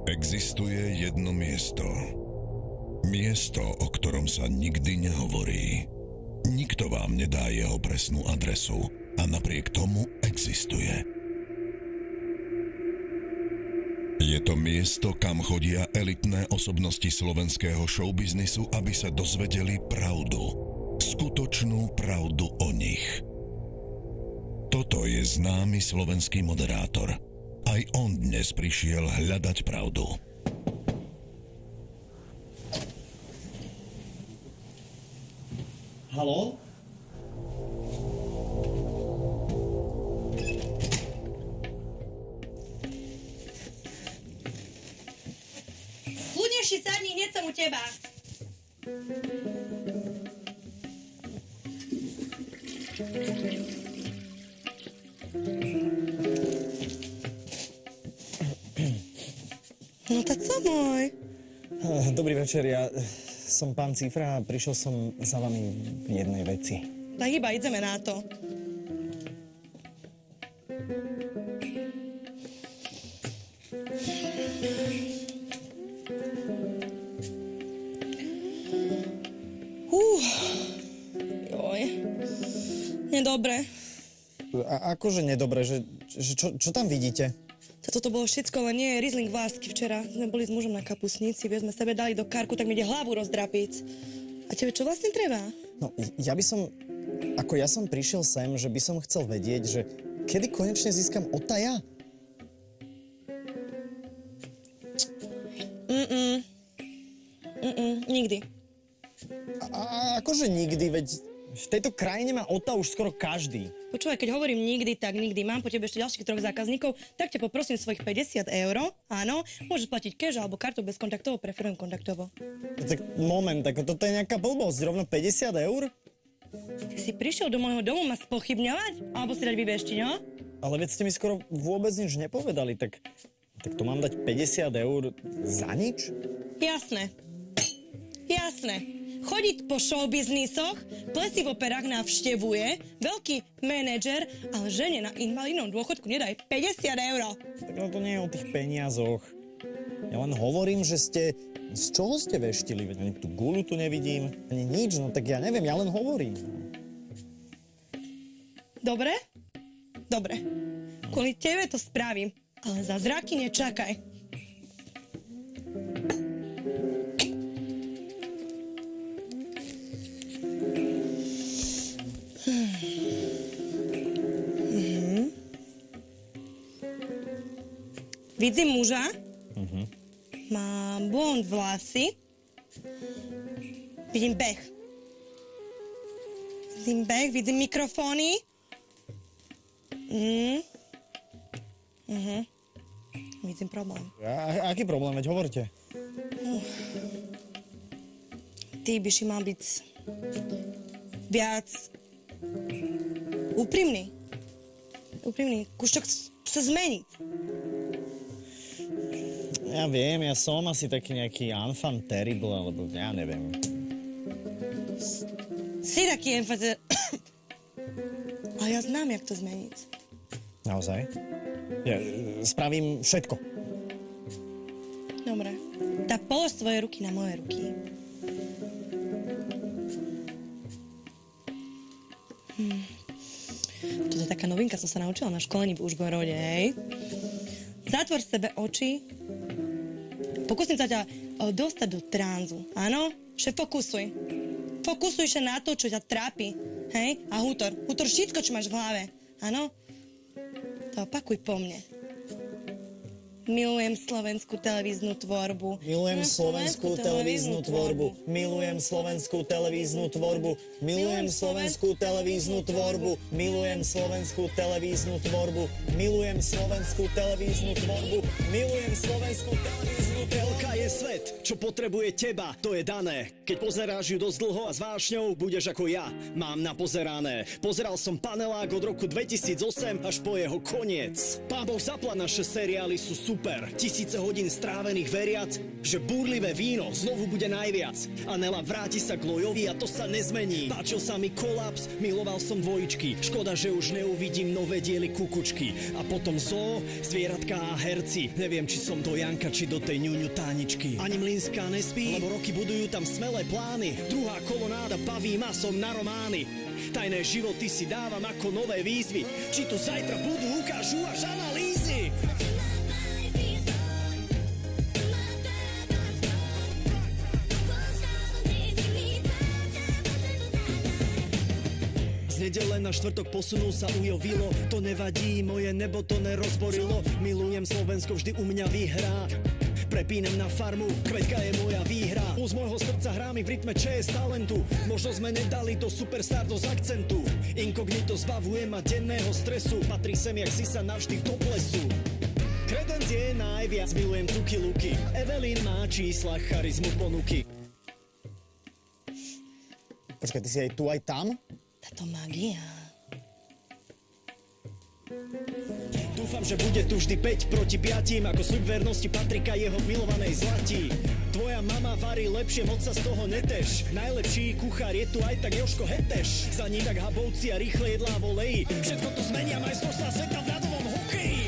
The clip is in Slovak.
Existuje jedno miesto. Miesto, o ktorom sa nikdy nehovorí. Nikto vám nedá jeho presnú adresu a napriek tomu existuje. Je to miesto, kam chodia elitné osobnosti slovenského showbiznisu, aby sa dozvedeli pravdu. Skutočnú pravdu o nich. Toto je známy slovenský moderátor. Aj on dnes prišiel hľadať pravdu. Haló? Kľudne si sadni, hneď som u teba. No tak co môj? Dobrý večer, ja som pán Cifra a prišiel som za vami v jednej veci. Tak iba ideme na to. Joj. Nedobre. Akože nedobre, že čo tam vidíte? Toto bolo všetko, len nie je Riesling Vásky. Včera sme boli s mužom na kapusnici, sme sebe dali do karku, tak mi ide hlavu rozdrapiť. A tebe čo vlastne treba? No, ja som prišiel sem, že by som chcel vedieť, že kedy konečne získam Otaja? Nikdy. A akože nikdy, veď v tejto krajine má Ota už skoro každý. Počúvaj, keď hovorím nikdy, tak nikdy. Mám po tebe ešte ďalších 3 zákazníkov, tak ťa poprosím svojich 50 €. Áno, môžeš platiť cash alebo kartou bez kontaktovo, preferujem kontaktovo. Tak moment, ako toto je nejaká blbosť, rovno 50 €? Ty si prišiel do môjho domu ma spochybňovať? Alebo si dať vybeštiť, no? Ale veď ste mi skoro vôbec nič nepovedali, tak to mám dať 50 € za nič? Jasné. Chodí po showbiznisoch, plesy v operách navštevuje, veľký manažer, ale žene na invalidnom dôchodku nedaj 50 €. Tak no to nie je o tých peniazoch. Ja len hovorím, že z čoho ste veštili? Veď ani tú guľu tu nevidím, ani nič, no tak ja neviem, ja len hovorím. Dobre? Kvôli tebe to spravím, ale za zraky nečakaj. Vidím muža, má blond vlasy, vidím beh, vidím mikrofóny. Vidím problém. Aký problém, veď hovorte? Ty by si mal byť viac úprimný, kúšťok sa zmeniť. Ja viem, ja som asi taký nejaký enfant terrible, alebo ja neviem. Si taký enfant ale ja znám, jak to zmeniť. Naozaj? Ja spravím všetko. Dobre. Tak polož svoje ruky na moje ruky. Toto je taká novinka, som sa naučila na školení v Užgorode, hej. Zatvor sebe oči. Pokúsim sa ťa dostať do tranzu, áno? Že fokusuj. Fokusuj sa na to, čo ťa trápi, hej? A hútor všetko, čo máš v hlave, áno? To opakuj po mne. Milujem slovenskú televíznu tvorbu. Milujem slovenskú televíznu tvorbu. Milujem slovenskú televíznu tvorbu. Milujem slovenskú televíznu tvorbu. Milujem slovenskú televíznu tvorbu. Milujem slovenskú televíznu tvorbu. Milujem slovenskú televíznu tvorbu. Telka je svet, čo potrebuje teba, to je dané. Keď pozeráš ju dosť dlho a s vášňou, budeš ako ja. Mám napozerané. Pozeral som Panelák od roku 2008 až po jeho koniec. Pán Boh zaplať, naše seriály sú super. super. Tisíce hodín strávených veriac, že búrlivé víno znovu bude najviac. A Nela vráti sa k Lojovi a to sa nezmení. Páčil sa mi Kolaps, miloval som dvojičky. Škoda, že už neuvidím nové diely Kukučky. A potom Zoo, zvieratka a herci. Neviem, či som do Janka, či do tej ňuňu Táničky. Ani Mlynská nespí, lebo roky budujú tam smelé plány. Druhá kolonáda baví ma, som na romány. Tajné životy si dávam ako nové výzvy. Či tu zajtra budú, ukážu až analýzy. Z nedele na štvrtok posunul sa Ujo Vilo. To nevadí, moje nebo to nerozborilo. Milujem Slovensko, vždy u mňa vyhrá. Prepínam na farmu, Kvetka je moja výhra. Z môjho srdca hrá mi v rytme ČS talentu. Možno sme nedali to superstar do z akcentu. Inkognito zbavuje ma denného stresu. Patrí sem jak si sa navždy do plesu. Kredenc je najviac, milujem Cuky Luky. Evelyn má čísla, charizmu ponuky. Počkaj, ty si aj tu, aj tam? Táto magia. Dúfam, že bude tu vždy 5 proti 5, ako sľub vernosti Patrika jeho milovanej Zlatí. Tvoja mama varí lepšie, moc sa z toho neteš. Najlepší kuchár je tu aj tak Jožko Heteš. Za ní tak Habovci a rýchle jedlá voleji. Všetko to zmenia majstrovstvá sveta v ľadovom hokeji.